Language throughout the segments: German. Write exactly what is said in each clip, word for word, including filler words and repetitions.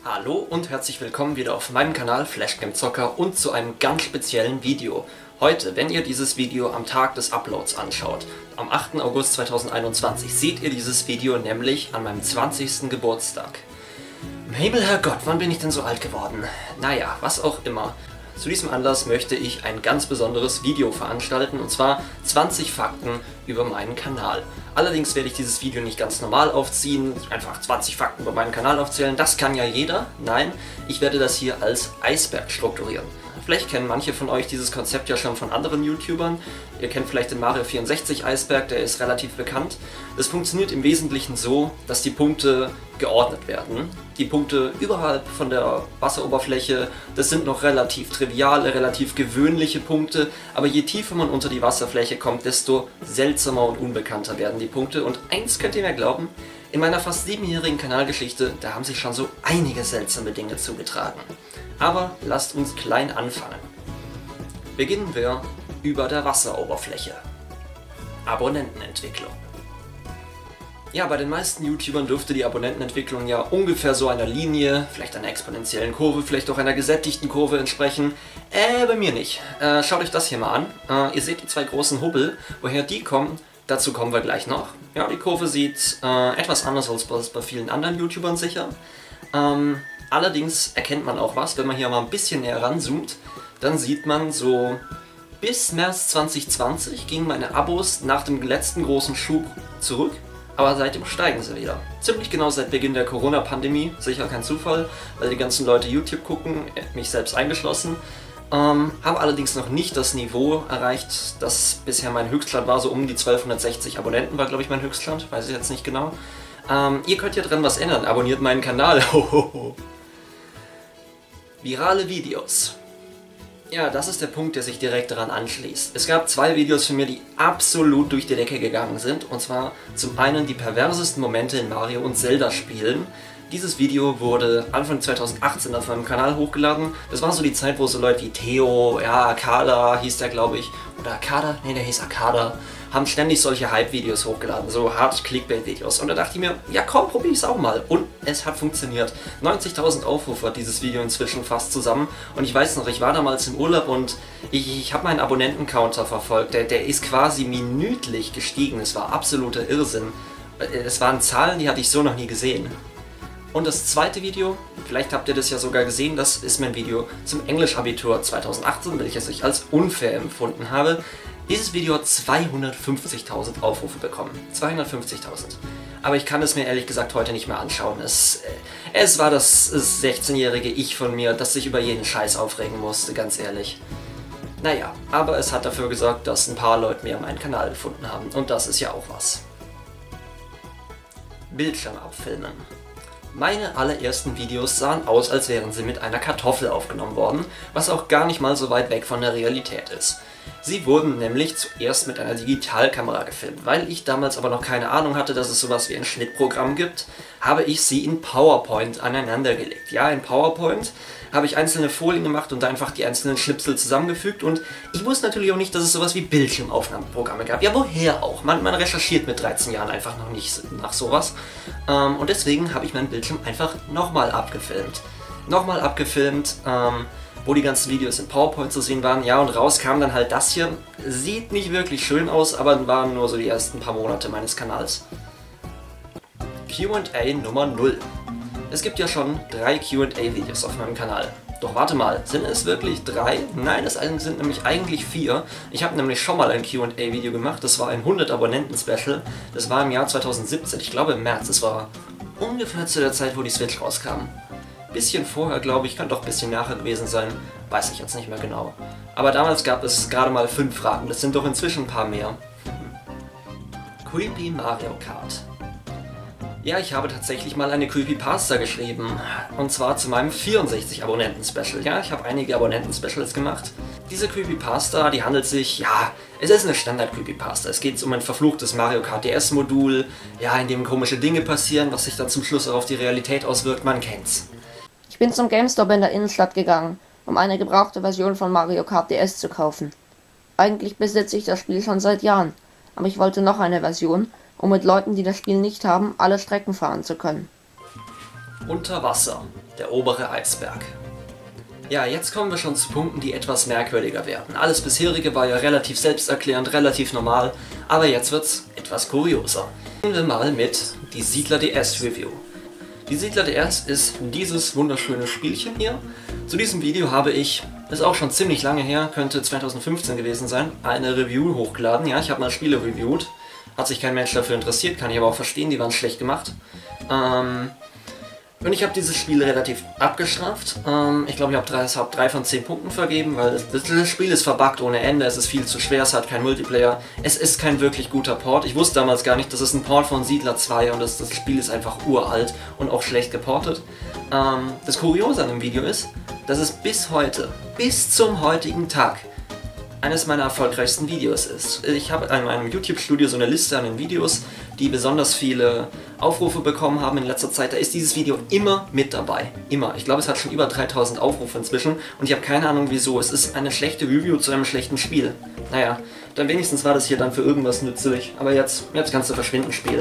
Hallo und herzlich willkommen wieder auf meinem Kanal Flashcam Zocker und zu einem ganz speziellen Video. Heute, wenn ihr dieses Video am Tag des Uploads anschaut, am achten August zweitausendeinundzwanzig, seht ihr dieses Video nämlich an meinem zwanzigsten Geburtstag. Im Himmel, Herrgott, wann bin ich denn so alt geworden? Naja, was auch immer. Zu diesem Anlass möchte ich ein ganz besonderes Video veranstalten, und zwar zwanzig Fakten über meinen Kanal. Allerdings werde ich dieses Video nicht ganz normal aufziehen, einfach zwanzig Fakten über meinen Kanal aufzählen, das kann ja jeder. Nein, ich werde das hier als Eisberg strukturieren. Vielleicht kennen manche von euch dieses Konzept ja schon von anderen YouTubern. Ihr kennt vielleicht den Mario vierundsechzig Eisberg, der ist relativ bekannt. Es funktioniert im Wesentlichen so, dass die Punkte geordnet werden. Die Punkte überhalb von der Wasseroberfläche, das sind noch relativ triviale, relativ gewöhnliche Punkte, aber je tiefer man unter die Wasserfläche kommt, desto seltsamer und unbekannter werden die Punkte. Und eins könnt ihr mir glauben, in meiner fast siebenjährigen Kanalgeschichte, da haben sich schon so einige seltsame Dinge zugetragen. Aber lasst uns klein anfangen. Beginnen wir über der Wasseroberfläche. Abonnentenentwicklung. Ja, bei den meisten YouTubern dürfte die Abonnentenentwicklung ja ungefähr so einer Linie, vielleicht einer exponentiellen Kurve, vielleicht auch einer gesättigten Kurve entsprechen. Äh, bei mir nicht. Äh, schaut euch das hier mal an. Äh, ihr seht die zwei großen Hubbel. Woher die kommen, dazu kommen wir gleich noch. Ja, die Kurve sieht äh, etwas anders aus als bei vielen anderen YouTubern sicher. Ähm, allerdings erkennt man auch was, wenn man hier mal ein bisschen näher ranzoomt, dann sieht man so, bis März zweitausendzwanzig gingen meine Abos nach dem letzten großen Schub zurück. Aber seitdem steigen sie wieder. Ziemlich genau seit Beginn der Corona-Pandemie, sicher kein Zufall, weil die ganzen Leute YouTube gucken, mich selbst eingeschlossen, ähm, haben allerdings noch nicht das Niveau erreicht, das bisher mein Höchststand war, so um die zwölfhundertsechzig Abonnenten war, glaube ich, mein Höchststand, weiß ich jetzt nicht genau. Ähm, ihr könnt ja dran was ändern, abonniert meinen Kanal. Virale Videos. Ja, das ist der Punkt, der sich direkt daran anschließt. Es gab zwei Videos von mir, die absolut durch die Decke gegangen sind. Und zwar zum einen die perversesten Momente in Mario und Zelda Spielen. Dieses Video wurde Anfang zweitausendachtzehn auf meinem Kanal hochgeladen. Das war so die Zeit, wo so Leute wie Theo, ja, Akada hieß der, glaube ich, oder Akada, nee, der hieß Akada, haben ständig solche Hype-Videos hochgeladen, so hart Clickbait-Videos. Und da dachte ich mir, ja komm, probier ich's auch mal. Und es hat funktioniert. neunzigtausend Aufrufe hat dieses Video inzwischen fast zusammen. Und ich weiß noch, ich war damals im Urlaub und ich, ich habe meinen Abonnenten-Counter verfolgt. Der, der ist quasi minütlich gestiegen. Es war absoluter Irrsinn. Es waren Zahlen, die hatte ich so noch nie gesehen. Und das zweite Video, vielleicht habt ihr das ja sogar gesehen, das ist mein Video zum Englisch-Abitur zweitausendachtzehn, welches ich als unfair empfunden habe. Dieses Video hat zweihundertfünfzigtausend Aufrufe bekommen. zweihundertfünfzigtausend. Aber ich kann es mir ehrlich gesagt heute nicht mehr anschauen. Es, es war das sechzehnjährige Ich von mir, das sich über jeden Scheiß aufregen musste, ganz ehrlich. Naja, aber es hat dafür gesorgt, dass ein paar Leute mir meinen Kanal gefunden haben. Und das ist ja auch was. Bildschirm abfilmen. Meine allerersten Videos sahen aus, als wären sie mit einer Kartoffel aufgenommen worden, was auch gar nicht mal so weit weg von der Realität ist. Sie wurden nämlich zuerst mit einer Digitalkamera gefilmt. Weil ich damals aber noch keine Ahnung hatte, dass es sowas wie ein Schnittprogramm gibt, habe ich sie in PowerPoint aneinandergelegt. Ja, in PowerPoint habe ich einzelne Folien gemacht und einfach die einzelnen Schnipsel zusammengefügt, und ich wusste natürlich auch nicht, dass es sowas wie Bildschirmaufnahmeprogramme gab. Ja, woher auch? Man, man recherchiert mit dreizehn Jahren einfach noch nicht nach sowas. Ähm, und deswegen habe ich meinen Bildschirm einfach nochmal abgefilmt. Nochmal abgefilmt, ähm, wo die ganzen Videos in PowerPoint zu sehen waren. Ja, und raus kam dann halt das hier. Sieht nicht wirklich schön aus, aber waren nur so die ersten paar Monate meines Kanals. Q und A Nummer null. Es gibt ja schon drei Q und A-Videos auf meinem Kanal. Doch warte mal, sind es wirklich drei? Nein, es sind nämlich eigentlich vier. Ich habe nämlich schon mal ein Q und A-Video gemacht, das war ein hundert Abonnenten-Special. Das war im Jahr zweitausendsiebzehn, ich glaube im März. Das war ungefähr zu der Zeit, wo die Switch rauskam. Bisschen vorher, glaube ich, kann doch ein bisschen nachher gewesen sein. Weiß ich jetzt nicht mehr genau. Aber damals gab es gerade mal fünf Fragen, das sind doch inzwischen ein paar mehr. Creepy Mario Kart. Ja, ich habe tatsächlich mal eine Creepypasta geschrieben. Und zwar zu meinem vierundsechzig Abonnenten-Special. Ja, ich habe einige Abonnenten-Specials gemacht. Diese Creepypasta, die handelt sich, ja, es ist eine Standard-Creepypasta. Es geht um ein verfluchtes Mario Kart D S-Modul, ja, in dem komische Dinge passieren, was sich dann zum Schluss auch auf die Realität auswirkt, man kennt's. Ich bin zum GameStop in der Innenstadt gegangen, um eine gebrauchte Version von Mario Kart D S zu kaufen. Eigentlich besitze ich das Spiel schon seit Jahren, aber ich wollte noch eine Version, um mit Leuten, die das Spiel nicht haben, alle Strecken fahren zu können. Unter Wasser. der obere Eisberg. Ja, jetzt kommen wir schon zu Punkten, die etwas merkwürdiger werden. Alles bisherige war ja relativ selbsterklärend, relativ normal, aber jetzt wird's etwas kurioser. Beginnen wir mal mit die Siedler D S Review. Die Siedler D S ist dieses wunderschöne Spielchen hier. Zu diesem Video habe ich, ist auch schon ziemlich lange her, könnte zweitausendfünfzehn gewesen sein, eine Review hochgeladen. Ja, ich habe mal Spiele reviewed, hat sich kein Mensch dafür interessiert, kann ich aber auch verstehen, die waren schlecht gemacht. Ähm... Und ich habe dieses Spiel relativ abgestraft. Ähm, ich glaube, ich habe drei, hab drei von zehn Punkten vergeben, weil das, das Spiel ist verbuggt ohne Ende, es ist viel zu schwer, es hat keinen Multiplayer, es ist kein wirklich guter Port. Ich wusste damals gar nicht, das ist ein Port von Siedler zwei und das, das Spiel ist einfach uralt und auch schlecht geportet. Ähm, das Kuriose an dem Video ist, dass es bis heute, bis zum heutigen Tag, eines meiner erfolgreichsten Videos ist. Ich habe in meinem YouTube-Studio so eine Liste an den Videos, die besonders viele Aufrufe bekommen haben in letzter Zeit. Da ist dieses Video immer mit dabei. Immer. Ich glaube, es hat schon über dreitausend Aufrufe inzwischen und ich habe keine Ahnung wieso. Es ist eine schlechte Review zu einem schlechten Spiel. Naja, dann wenigstens war das hier dann für irgendwas nützlich. Aber jetzt, jetzt kannst du verschwinden, Spiel.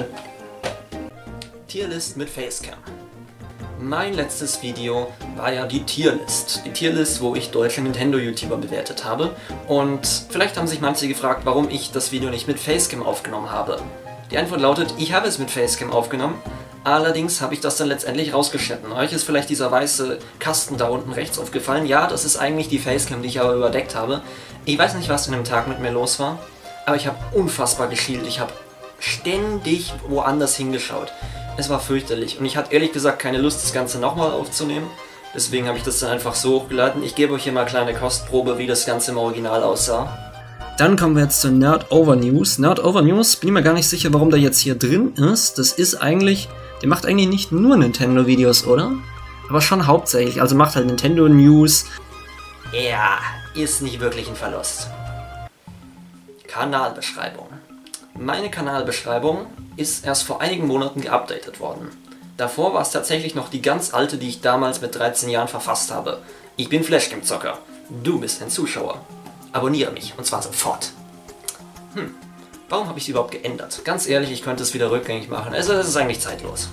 Tierlist mit Facecam. Mein letztes Video war ja die Tierlist. Die Tierlist, wo ich deutsche Nintendo-YouTuber bewertet habe. Und vielleicht haben sich manche gefragt, warum ich das Video nicht mit Facecam aufgenommen habe. Die Antwort lautet, ich habe es mit Facecam aufgenommen, allerdings habe ich das dann letztendlich rausgeschnitten. Euch ist vielleicht dieser weiße Kasten da unten rechts aufgefallen. Ja, das ist eigentlich die Facecam, die ich aber überdeckt habe. Ich weiß nicht, was an dem Tag mit mir los war, aber ich habe unfassbar geschielt. Ich habe ständig woanders hingeschaut. Es war fürchterlich und ich hatte ehrlich gesagt keine Lust, das Ganze nochmal aufzunehmen. Deswegen habe ich das dann einfach so hochgeladen. Ich gebe euch hier mal eine kleine Kostprobe, wie das Ganze im Original aussah. Dann kommen wir jetzt zu Nerd Over News. Nerd Over News, bin ich mir gar nicht sicher, warum der jetzt hier drin ist. Das ist eigentlich, der macht eigentlich nicht nur Nintendo-Videos, oder? Aber schon hauptsächlich, also macht halt Nintendo News. Ja, ist nicht wirklich ein Verlust. Kanalbeschreibung. Meine Kanalbeschreibung ist erst vor einigen Monaten geupdatet worden. Davor war es tatsächlich noch die ganz alte, die ich damals mit dreizehn Jahren verfasst habe. Ich bin Flashgame-Zocker. Du bist ein Zuschauer. Abonniere mich, und zwar sofort. Hm, warum habe ich es überhaupt geändert? Ganz ehrlich, ich könnte es wieder rückgängig machen. Also, es ist eigentlich zeitlos.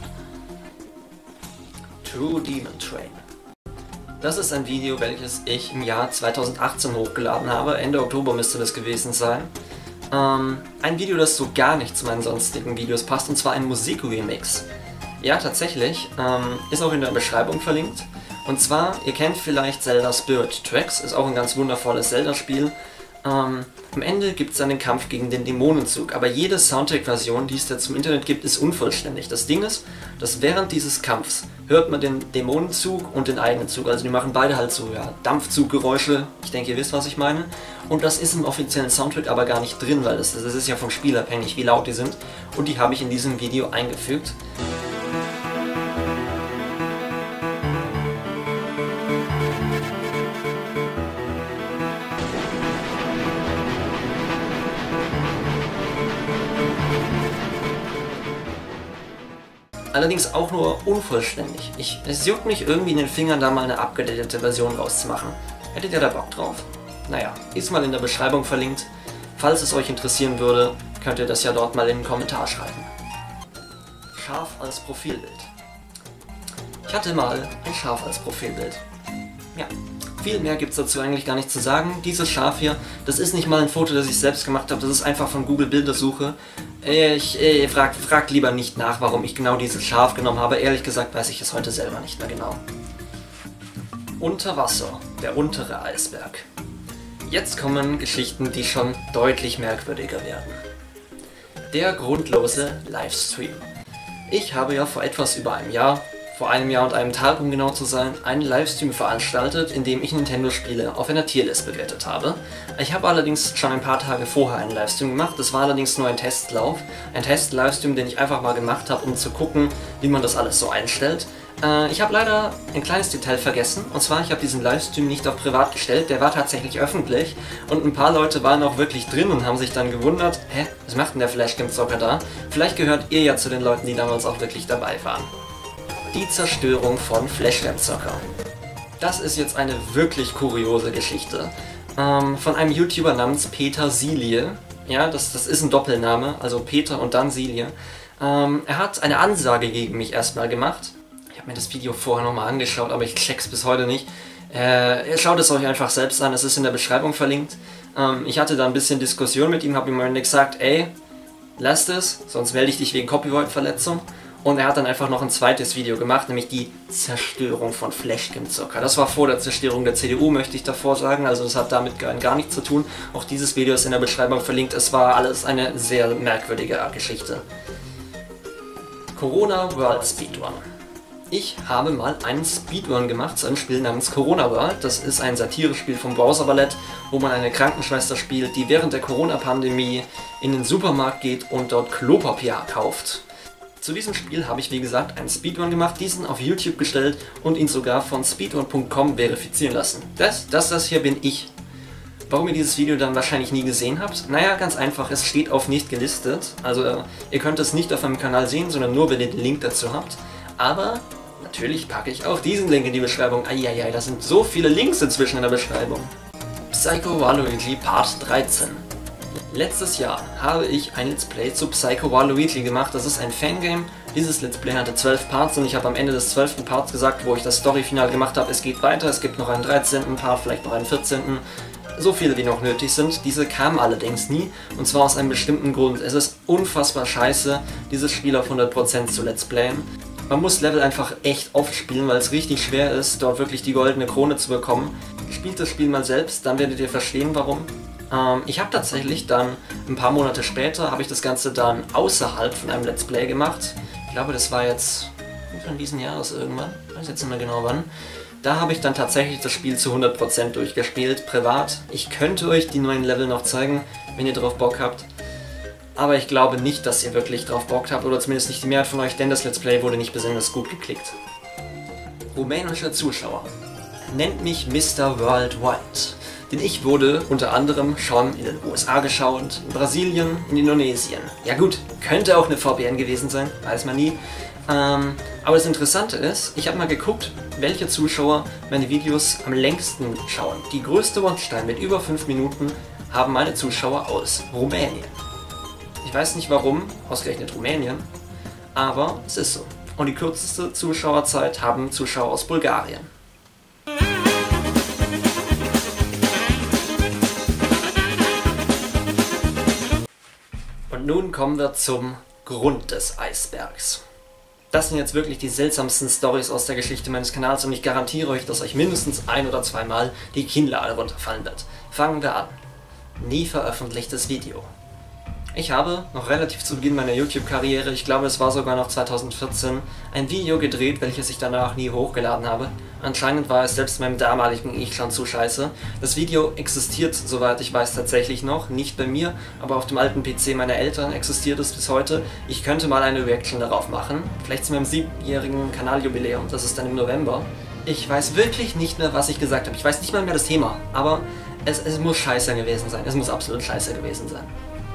True Demon Train. Das ist ein Video, welches ich im Jahr zweitausendachtzehn hochgeladen habe. Ende Oktober müsste das gewesen sein. Ähm, ein Video, das so gar nicht zu meinen sonstigen Videos passt, und zwar ein Musikremix. Ja, tatsächlich, ähm, ist auch in der Beschreibung verlinkt. Und zwar, ihr kennt vielleicht Zelda Spirit Tracks, ist auch ein ganz wundervolles Zelda-Spiel. Ähm, am Ende gibt es dann den Kampf gegen den Dämonenzug, aber jede Soundtrack-Version, die es da zum Internet gibt, ist unvollständig. Das Ding ist, dass während dieses Kampfs hört man den Dämonenzug und den eigenen Zug, also die machen beide halt so, ja, Dampfzuggeräusche, ich denke, ihr wisst, was ich meine. Und das ist im offiziellen Soundtrack aber gar nicht drin, weil das, das ist ja vom Spiel abhängig, wie laut die sind. Und die habe ich in diesem Video eingefügt. Allerdings auch nur unvollständig. Ich, es juckt mich irgendwie in den Fingern, da mal eine abgedatete Version rauszumachen. Hättet ihr da Bock drauf? Naja, ist mal in der Beschreibung verlinkt. Falls es euch interessieren würde, könnt ihr das ja dort mal in den Kommentar schreiben. Schaf als Profilbild. Ich hatte mal ein Schaf als Profilbild. Ja, viel mehr gibt es dazu eigentlich gar nicht zu sagen. Dieses Schaf hier, das ist nicht mal ein Foto, das ich selbst gemacht habe, das ist einfach von Google Bildersuche. Ich äh, fragt frag lieber nicht nach, warum ich genau dieses Schaf genommen habe. Ehrlich gesagt weiß ich es heute selber nicht mehr genau. Unter Wasser, der untere Eisberg. Jetzt kommen Geschichten, die schon deutlich merkwürdiger werden. Der grundlose Livestream. Ich habe ja vor etwas über einem Jahr, vor einem Jahr und einem Tag, um genau zu sein, einen Livestream veranstaltet, in dem ich Nintendo-Spiele auf einer Tierlist bewertet habe. Ich habe allerdings schon ein paar Tage vorher einen Livestream gemacht, das war allerdings nur ein Testlauf. Ein Test-Livestream, den ich einfach mal gemacht habe, um zu gucken, wie man das alles so einstellt. Äh, ich habe leider ein kleines Detail vergessen, und zwar, ich habe diesen Livestream nicht auf privat gestellt, der war tatsächlich öffentlich und ein paar Leute waren auch wirklich drin und haben sich dann gewundert, hä, was macht denn der Flashgame-Zocker da? Vielleicht gehört ihr ja zu den Leuten, die damals auch wirklich dabei waren. Die Zerstörung von Flashgame-Zocker. Das ist jetzt eine wirklich kuriose Geschichte. Ähm, von einem YouTuber namens Peter Silie. Ja, das, das ist ein Doppelname, also Peter und dann Silie. Ähm, er hat eine Ansage gegen mich erstmal gemacht. habe mir das Video vorher nochmal angeschaut, aber ich check's bis heute nicht. Äh, schaut es euch einfach selbst an, es ist in der Beschreibung verlinkt. Ähm, ich hatte da ein bisschen Diskussion mit ihm, habe ihm am Ende gesagt, ey, lass es, sonst melde ich dich wegen Copyright-Verletzung. Und er hat dann einfach noch ein zweites Video gemacht, nämlich die Zerstörung von Flashgame-Zocker. Das war vor der Zerstörung der C D U, möchte ich davor sagen, also das hat damit gar, gar nichts zu tun. Auch dieses Video ist in der Beschreibung verlinkt, es war alles eine sehr merkwürdige Geschichte. Corona World Speedrun. Ich habe mal einen Speedrun gemacht zu einem Spiel namens Corona World. Das ist ein Satirespiel vom Browser Ballett, wo man eine Krankenschwester spielt, die während der Corona-Pandemie in den Supermarkt geht und dort Klopapier kauft. Zu diesem Spiel habe ich, wie gesagt, einen Speedrun gemacht, diesen auf YouTube gestellt und ihn sogar von speedrun punkt com verifizieren lassen. Das, das, das hier bin ich. Warum ihr dieses Video dann wahrscheinlich nie gesehen habt? Naja, ganz einfach, es steht auf nicht gelistet. Also äh, ihr könnt es nicht auf meinem Kanal sehen, sondern nur, wenn ihr den Link dazu habt. Aber natürlich packe ich auch diesen Link in die Beschreibung. Eieiei, da sind so viele Links inzwischen in der Beschreibung. Psycho Waluigi Part dreizehn. Letztes Jahr habe ich ein Let's Play zu Psycho Waluigi gemacht. Das ist ein Fangame. Dieses Let's Play hatte zwölf Parts und ich habe am Ende des zwölften Parts gesagt, wo ich das Story-Final gemacht habe, es geht weiter, es gibt noch einen dreizehnten Part, vielleicht noch einen vierzehnten So viele, wie noch nötig sind. Diese kamen allerdings nie, und zwar aus einem bestimmten Grund. Es ist unfassbar scheiße, dieses Spiel auf hundert Prozent zu Let's Playen. Man muss Level einfach echt oft spielen, weil es richtig schwer ist, dort wirklich die goldene Krone zu bekommen. Spielt das Spiel mal selbst, dann werdet ihr verstehen, warum. Ähm, ich habe tatsächlich dann, ein paar Monate später, habe ich das Ganze dann außerhalb von einem Let's Play gemacht. Ich glaube, das war jetzt von diesen Jahres irgendwann, ich weiß jetzt nicht mehr genau wann. Da habe ich dann tatsächlich das Spiel zu hundert Prozent durchgespielt, privat. Ich könnte euch die neuen Level noch zeigen, wenn ihr drauf Bock habt. Aber ich glaube nicht, dass ihr wirklich drauf Bock habt, oder zumindest nicht die Mehrheit von euch, denn das Let's Play wurde nicht besonders gut geklickt. Rumänische Zuschauer. Nennt mich Mister Worldwide. Denn ich wurde unter anderem schon in den U S A geschaut, in Brasilien, in Indonesien. Ja gut, könnte auch eine V P N gewesen sein, weiß man nie. Ähm, aber das Interessante ist, ich habe mal geguckt, welche Zuschauer meine Videos am längsten schauen. Die größte Watchtime mit über fünf Minuten haben meine Zuschauer aus Rumänien. Ich weiß nicht warum, ausgerechnet Rumänien, aber es ist so. Und die kürzeste Zuschauerzeit haben Zuschauer aus Bulgarien. Und nun kommen wir zum Grund des Eisbergs. Das sind jetzt wirklich die seltsamsten Stories aus der Geschichte meines Kanals und ich garantiere euch, dass euch mindestens ein- oder zweimal die Kinnlade runterfallen wird. Fangen wir an. Nie veröffentlichtes Video. Ich habe noch relativ zu Beginn meiner YouTube-Karriere, ich glaube es war sogar noch zweitausendvierzehn, ein Video gedreht, welches ich danach nie hochgeladen habe. Anscheinend war es selbst meinem damaligen Ich schon zu scheiße. Das Video existiert, soweit ich weiß, tatsächlich noch, nicht bei mir, aber auf dem alten P C meiner Eltern existiert es bis heute. Ich könnte mal eine Reaction darauf machen, vielleicht zu meinem siebenjährigen Kanaljubiläum, das ist dann im November. Ich weiß wirklich nicht mehr, was ich gesagt habe, ich weiß nicht mal mehr das Thema, aber es, es muss scheiße gewesen sein, es muss absolut scheiße gewesen sein.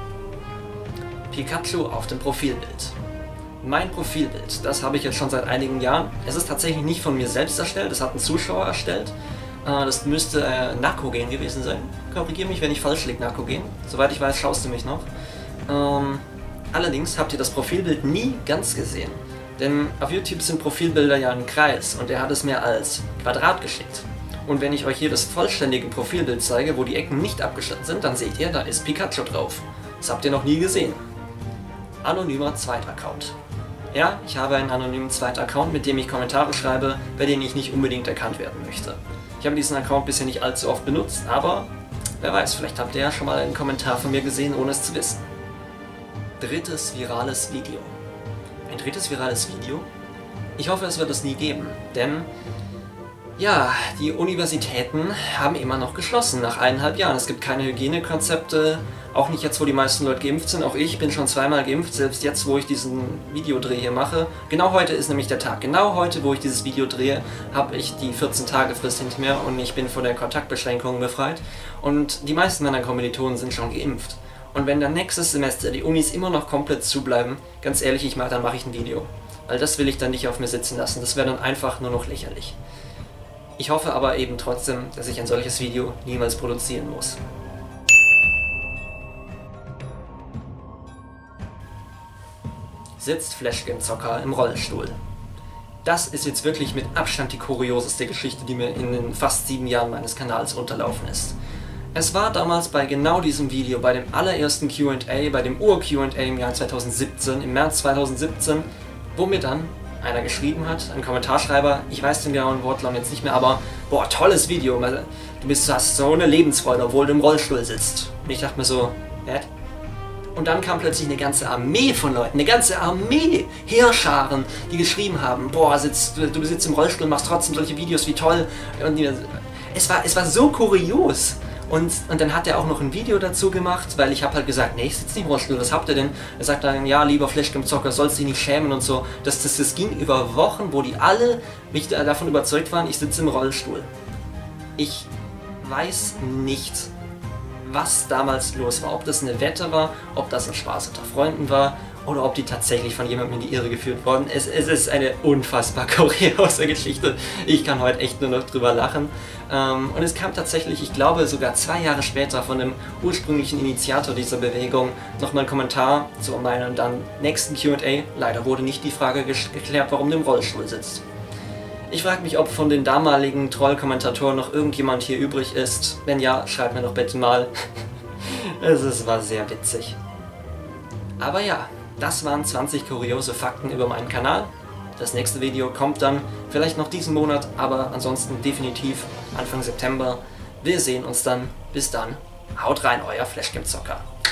Pikachu auf dem Profilbild. Mein Profilbild, das habe ich jetzt schon seit einigen Jahren. Es ist tatsächlich nicht von mir selbst erstellt, es hat ein Zuschauer erstellt. Das müsste äh, Nakogen gewesen sein. Korrigiere mich, wenn ich falsch liege, Nakogen. Soweit ich weiß, schaust du mich noch. Ähm, allerdings habt ihr das Profilbild nie ganz gesehen. Denn auf YouTube sind Profilbilder ja ein Kreis und er hat es mir als Quadrat geschickt. Und wenn ich euch hier das vollständige Profilbild zeige, wo die Ecken nicht abgeschnitten sind, dann seht ihr, da ist Pikachu drauf. Das habt ihr noch nie gesehen. Anonymer zweiter Account. Ja, ich habe einen anonymen zweiten Account, mit dem ich Kommentare schreibe, bei denen ich nicht unbedingt erkannt werden möchte. Ich habe diesen Account bisher nicht allzu oft benutzt, aber wer weiß, vielleicht habt ihr ja schon mal einen Kommentar von mir gesehen, ohne es zu wissen. Drittes virales Video. Ein drittes virales Video? Ich hoffe, es wird es nie geben, denn ja, die Universitäten haben immer noch geschlossen nach eineinhalb Jahren. Es gibt keine Hygienekonzepte, auch nicht jetzt, wo die meisten Leute geimpft sind. Auch ich bin schon zweimal geimpft, selbst jetzt, wo ich diesen Videodreh hier mache. Genau heute ist nämlich der Tag. Genau heute, wo ich dieses Video drehe, habe ich die vierzehn Tage Frist hinter mir und ich bin von der Kontaktbeschränkung befreit. Und die meisten meiner Kommilitonen sind schon geimpft. Und wenn dann nächstes Semester die Unis immer noch komplett zubleiben, ganz ehrlich, ich mach, dann mache ich ein Video. Weil das will ich dann nicht auf mir sitzen lassen. Das wäre dann einfach nur noch lächerlich. Ich hoffe aber eben trotzdem, dass ich ein solches Video niemals produzieren muss. Sitzt Flashgame-Zocker im Rollstuhl. das ist jetzt wirklich mit Abstand die kurioseste Geschichte, die mir in den fast sieben Jahren meines Kanals unterlaufen ist. Es war damals bei genau diesem Video, bei dem allerersten Q und A, bei dem Ur-Q und A im Jahr zweitausendsiebzehn, im März zweitausendsiebzehn, wo mir dann einer geschrieben hat, ein Kommentarschreiber, ich weiß den genauen Wortlaut jetzt nicht mehr, aber boah, tolles Video, du bist, hast so eine Lebensfreude, obwohl du im Rollstuhl sitzt. Und ich dachte mir so, hä? Und dann kam plötzlich eine ganze Armee von Leuten, eine ganze Armee, Heerscharen, die geschrieben haben, boah, sitzt, du sitzt im Rollstuhl, machst trotzdem solche Videos, wie toll. Und die, es, war, es war so kurios. Und, und dann hat er auch noch ein Video dazu gemacht, weil ich habe halt gesagt, nee, ich sitze nicht im Rollstuhl, was habt ihr denn? Er sagt dann, ja, lieber Flashcam-Zocker, sollst dich nicht schämen und so. Das, das, das ging über Wochen, wo die alle mich davon überzeugt waren, ich sitze im Rollstuhl. Ich weiß nicht, was damals los war. Ob das eine Wette war, ob das ein Spaß unter Freunden war oder ob die tatsächlich von jemandem in die Irre geführt wurden. Es, es ist eine unfassbar kuriose Geschichte. Ich kann heute echt nur noch drüber lachen. Ähm, und es kam tatsächlich, ich glaube sogar zwei Jahre später von dem ursprünglichen Initiator dieser Bewegung nochmal ein Kommentar zu meinem dann nächsten Q und A. Leider wurde nicht die Frage geklärt, warum du im Rollstuhl sitzt. Ich frage mich, ob von den damaligen Troll-Kommentatoren noch irgendjemand hier übrig ist. Wenn ja, schreibt mir doch bitte mal. es, es war sehr witzig. Aber ja, das waren zwanzig kuriose Fakten über meinen Kanal. Das nächste Video kommt dann vielleicht noch diesen Monat, aber ansonsten definitiv Anfang September. Wir sehen uns dann. Bis dann. Haut rein, euer Flashcam-Zocker.